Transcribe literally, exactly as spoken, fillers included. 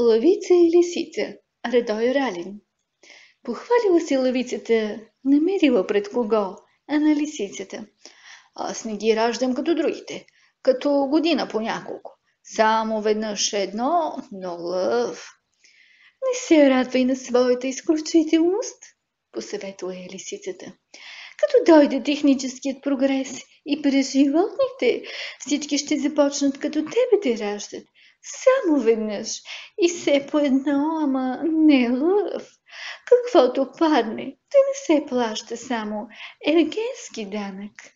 Лъвица и лисица. Радой Ралин. Похвалила се лъвицата, намерила пред кого, а на лисицата. Аз не ги раждам като другите, като година по няколко. Само веднъж едно, но лъв. Не се радвай на своята изключителност, посъветва я лисицата. Като дойде техническият прогрес и през животните, всички ще започнат като тебе да раждат. Само веднъж и все по едно, ама не лъв. Каквото падне, да не се плаща само ергенски данък.